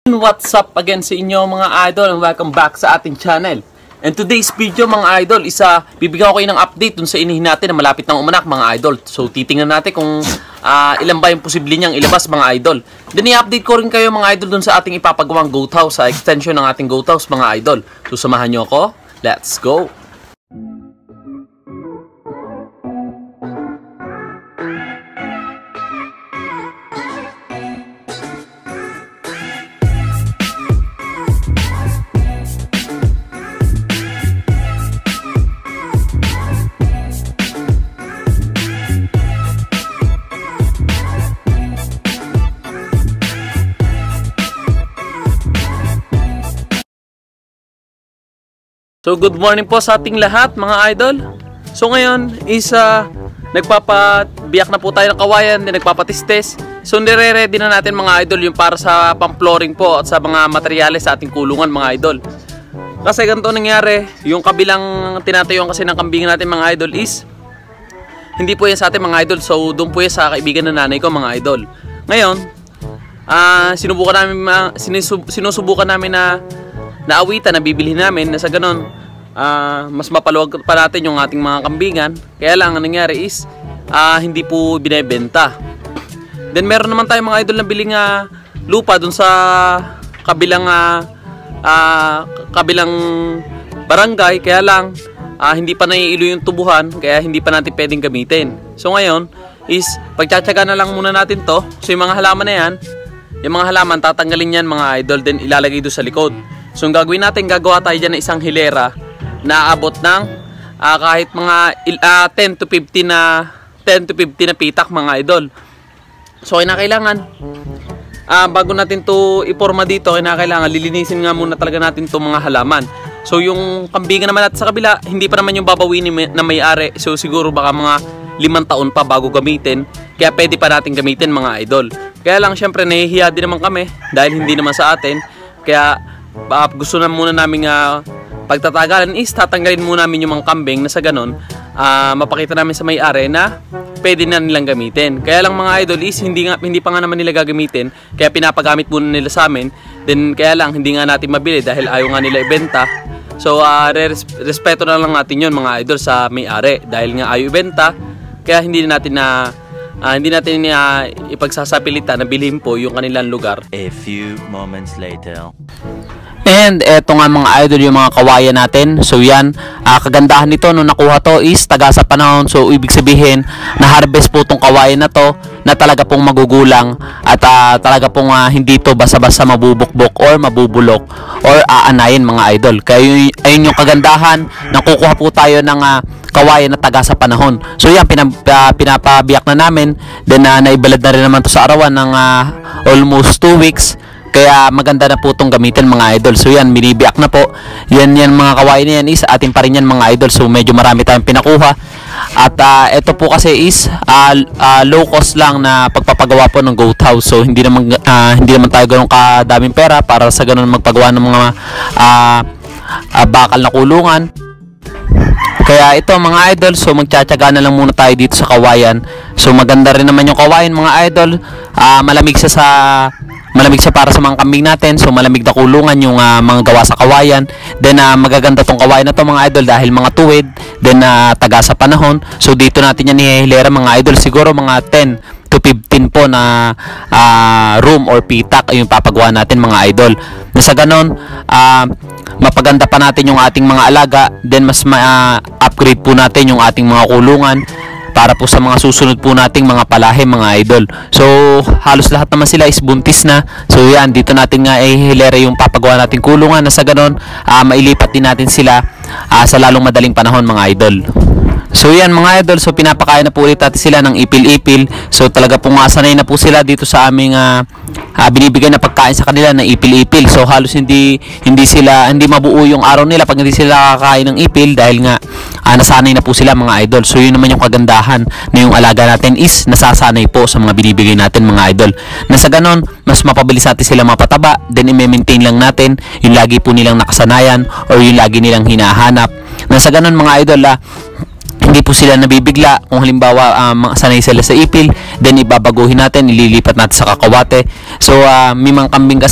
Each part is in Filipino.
What's up again sa inyo mga idol, and welcome back sa ating channel. And today's video mga idol, bibigyan ko kayo ng update dun sa inihin natin na malapit ng umanak mga idol. So titingnan natin kung ilan ba yung posible niyang ilabas mga idol. Then i-update ko rin kayo mga idol dun sa ating ipapagawang goat house, sa extension ng ating goat house mga idol. So samahan nyo ako, let's go! So good morning po sa ating lahat mga idol. So ngayon is nagpapabiyak na po tayo ng kawayan, din nagpapatistes. So nire-ready na natin mga idol yung para sa pang-flooring po at sa mga materyales sa ating kulungan mga idol. Kasi ganito nangyari, yung kabilang tinatayuan kasi ng kambing natin mga idol is hindi po yan sa atin mga idol. So doon po yan sa kaibigan na nanay ko mga idol. Ngayon, sinusubukan namin na naawitan na bibilhin namin na sa ganon mas mapaluwag pa natin yung ating mga kambingan. Kaya lang ang nangyari is hindi po binebenta. Then meron naman tayong mga idol na biling lupa dun sa kabilang barangay. Kaya lang hindi pa naiilo yung tubuhan, kaya hindi pa natin pwedeng gamitin. So ngayon is pagtsatsaga na lang muna natin to. So yung mga halaman na yan, yung mga halaman tatanggalin yan mga idol, then ilalagay doon sa likod. So ang gagawin natin, gagawa tayo dyan ng isang hilera na abot ng kahit mga 10 to 15 na pitak mga idol. So kinakailangan bago natin to iporma dito, kinakailangan lilinisin nga muna talaga natin to mga halaman. So yung kambingan naman natin sa kabila, hindi pa naman yung babawin na may-ari. So siguro baka mga 5 taon pa bago gamitin, kaya pwede pa natin gamitin mga idol. Kaya lang syempre nahihiya din naman kami dahil hindi naman sa atin. Kaya gusto na muna namin pagtatagalan is tatanggalin muna namin yung mga kambing na sa ganon mapakita namin sa may-ari na pwede na nilang gamitin. Kaya lang mga idol is hindi pa nga naman nila gagamitin, kaya pinapagamit muna nila sa amin. Then kaya lang hindi nga natin mabili dahil ayaw nga nila ibenta. So respeto na lang natin yun mga idol sa may-ari dahil nga ayaw ibenta, kaya hindi natin ipagsasapilitan na bilhin po yung kanilang lugar. A few moments later. And eto nga mga idol yung mga kawayan natin. So yan, kagandahan nito nung nakuha to is taga sa panahon. So ibig sabihin na harvest po tong kawayan na to na talaga pong magugulang at talaga pong hindi to basa-basa mabubukbok or mabubulok or aanayin mga idol. Kaya ayun yung kagandahan, nakukuha po tayo ng kawayan na taga sa panahon. So yan, pinapabiyak na namin. Then naibalad na rin naman to sa arawan ng almost 2 weeks. Kaya maganda na po itong gamitin mga idol. So yan, binibiyak na po. Yan mga kawain na yan is atin pa rin yan mga idol. So medyo marami tayong pinakuha. At ito po kasi is low cost lang na pagpapagawa po ng goat house. So hindi naman tayo ganun kadaming pera para sa ganun magpagawa ng mga bakal na kulungan. Kaya ito mga idol, so magtsatsaga na lang muna tayo dito sa kawayan. So maganda rin naman yung kawayan mga idol. Malamig siya para sa mga kambing natin. So malamig na kulungan yung mga gawa sa kawayan. Then magaganda tong kawayan na to mga idol dahil mga tuwid. Then taga sa panahon. So dito natin yan ihilera mga idol. Siguro mga 10 to 15 po na room or pitak yung papagawa natin mga idol. Na sa ganon, mapaganda pa natin yung ating mga alaga. Then mas upgrade po natin yung ating mga kulungan para po sa mga susunod po nating mga palahe mga idol. So halos lahat naman sila is buntis na. So yan, dito natin nga ihilera yung papagawa nating kulungan na sa ganon mailipat din natin sila sa lalong madaling panahon mga idol. So yan mga idol, so pinapakain na po ulit natin sila ng ipil-ipil. So talaga pong sanay na po sila dito sa aming binibigay na pagkain sa kanila na ipil-ipil. So halos hindi mabuo yung araw nila pag hindi sila kakain ng ipil dahil nga nasanay na po sila mga idol. So yun naman yung kagandahan na yung alaga natin is nasasanay po sa mga binibigay natin mga idol. Na sa ganon, mas mapabilis natin sila mapataba. Then i-maintain lang natin yung lagi po nilang nakasanayan or yung lagi nilang hinahanap. Na sa ganon mga idol, hindi po sila nabibigla. Kung halimbawa sanay sila sa ipil, then ibabaguhin natin, ililipat natin sa kakawate. So may mga kambing kasi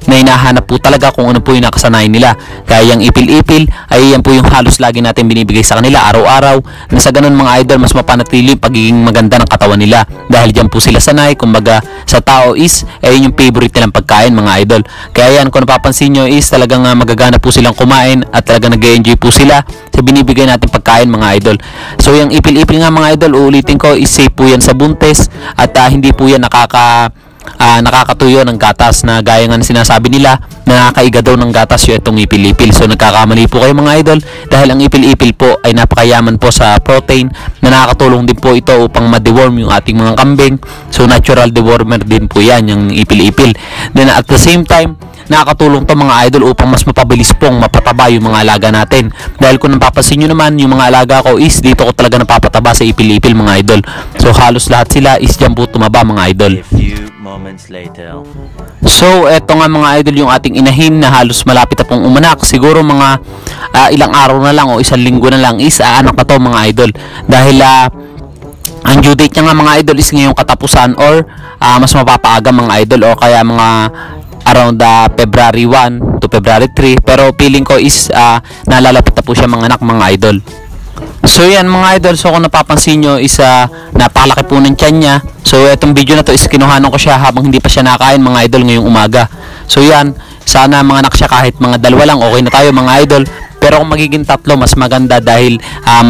na hinahanap po talaga kung ano po yung nakasanayan nila. Kaya yung ipil-ipil ay yan po yung halos lagi natin binibigay sa kanila araw-araw, na sa ganun mga idol mas mapanatili yung pagiging maganda ng katawan nila, dahil dyan po sila sanay. Kumbaga sa tao is ayun yung favorite nilang pagkain mga idol. Kaya yan, kung napapansin nyo is talagang magagana po silang kumain at talagang nag-enjoy po sila sa binibigay natin pagkain mga idol. So yung ipil-ipil nga mga idol, uulitin ko, is safe po yan sa buntis at hindi po yan nakakatuyo ng gatas, na gaya nga sinasabi nila na nakakaiga daw ng gatas yung itong ipil-ipil. So nagkakamali po kayo mga idol, dahil ang ipil-ipil po ay napakayaman po sa protein na nakakatulong din po ito upang ma-deworm yung ating mga kambing. So natural dewormer din po yan yung ipil-ipil. Then at the same time, nakakatulong to mga idol upang mas mapabilis pong mapataba yung mga alaga natin. Dahil kung napapansin nyo naman, yung mga alaga ko is dito ko talaga napapataba sa ipil-ipil mga idol. So halos lahat sila is dyan po tumaba mga idol. A few moments later. So eto nga mga idol yung ating inahin na halos malapit na pong umanak. Siguro mga ilang araw na lang o isang linggo na lang is anak na to mga idol. Dahil ang due date niya nga mga idol is ngayong katapusan, or mas mapapaaga mga idol, o kaya mga around February 1 to February 3. Pero feeling ko is nalalapit na po siya mga anak mga idol. So yan mga idol, so kung napapansin nyo is napakalaki po ng tiyan niya. So etong video na to is kinuhanan ko siya habang hindi pa siya nakain mga idol ngayong umaga. So yan, sana mga anak siya kahit mga dalawa lang, okay na tayo mga idol. Pero kung magiging tatlo, mas maganda, dahil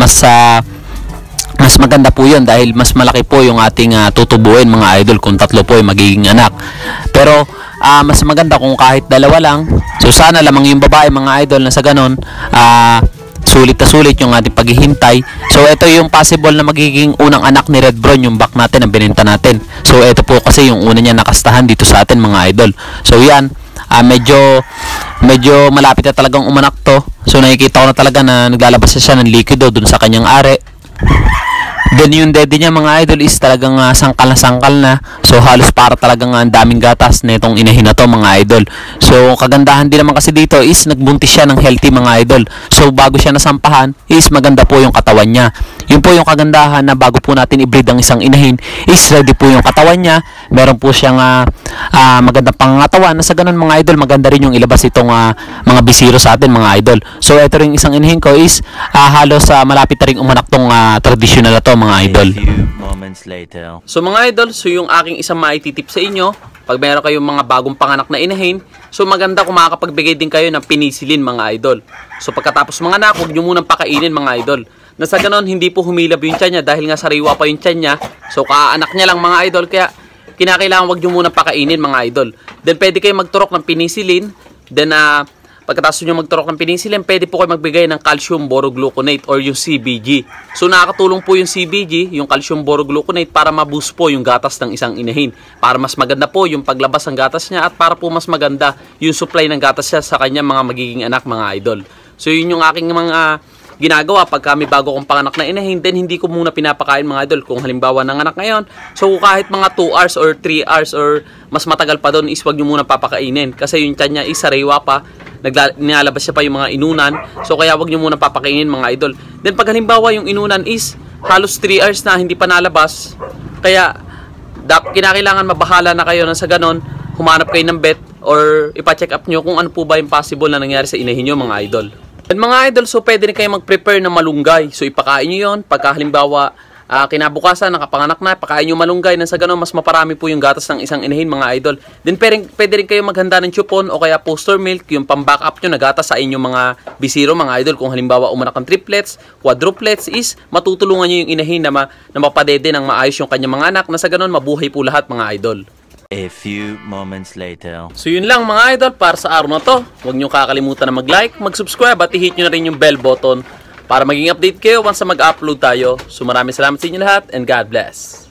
mas maganda po yun, dahil mas malaki po yung ating tutubuin mga idol kung tatlo po yung magiging anak. Pero mas maganda kung kahit dalawa lang. So sana lamang yung babae mga idol, na sa ganon sulit na sulit yung ating paghihintay. So ito yung possible na magiging unang anak ni Red Brown, yung back natin na binenta natin. So ito po kasi yung una niya nakastahan dito sa atin mga idol. So yan, medyo malapit na talagang umanak to. So nakikita ko na talaga na naglalabas siya ng likido dun sa kanyang are. Then yung daddy niya mga idol is talagang sangkal na. So halos para talagang ang daming gatas na itong inahin na to mga idol. So kagandahan din naman kasi dito is nagbuntis siya ng healthy mga idol. So bago siya nasampahan is maganda po yung katawan niya. Yun po yung kagandahan, na bago po natin i-breed ang isang inahin is ready po yung katawan niya. Meron po siyang magandang pangangatawan, na sa ganun mga idol maganda rin yung ilabas itong mga bisiro sa atin mga idol. So ito rin isang inahin ko is halos malapit na rin umanak tong traditional na to mga idol. A few moments later. So mga idol, so yung aking isang maititip sa inyo, pag meron kayong mga bagong panganak na inahin, so maganda kung makakapagbigay din kayo ng pinisilin mga idol. So pagkatapos mga anak, huwag nyo munang pakainin mga idol. Na sa ganon, hindi po humilab yung tiyan niya, dahil nga sariwa pa yung tiyan niya. So kaanak niya lang mga idol, kaya kinakailangan huwag nyo munang pakainin mga idol. Then pwede kayo magturok ng pinisilin. Then pagkatapos nyo magturok ng pinisilin, pwede po kayo magbigay ng calcium borogluconate or yung CBG. So nakakatulong po yung CBG, yung calcium borogluconate, para ma-boost po yung gatas ng isang inahin. Para mas maganda po yung paglabas ng gatas niya, at para po mas maganda yung supply ng gatas niya sa kanya mga magiging anak mga idol. So yun yung aking mga ginagawa pagka may bago kong panganak na inahin. Then hindi ko muna pinapakain mga idol. Kung halimbawa nanganak ngayon, so kahit mga 2 hours or 3 hours or mas matagal pa doon is wag nyo muna papakainin, kasi yung tiyan niya is sariwa pa, nilalabas siya pa yung mga inunan. So kaya wag nyo muna papakainin mga idol. Then pag halimbawa yung inunan is halos 3 hours na hindi pa nalabas, kaya kinakailangan mabahala na kayo na sa ganon, humanap kayo ng vet or ipa-check up nyo kung ano po ba yung possible na nangyari sa inahin nyo mga idol. And mga idol, so pwede rin kayo mag-prepare ng malunggay. So ipakain nyo yun. Pagka halimbawa kinabukasan, nakapanganak na, pakain nyo malunggay, na sa ganun mas maparami po yung gatas ng isang inahin mga idol. Then pwede rin kayo maghanda ng chupon o kaya poster milk, yung pang-backup nyo na gatas sa inyong mga bisiro mga idol. Kung halimbawa umanak ng triplets, quadruplets, is matutulungan nyo yung inahin na mapadede ng maayos yung kanyang mga anak, na sa ganun mabuhay po lahat mga idol. A few moments later. So yun lang mga idol para sa araw na to. Huwag nyo kakalimutan na mag-like, mag-subscribe at i-hit nyo na rin yung bell button para maging update kayo once na mag-upload tayo. So maraming salamat sa inyo lahat and God bless.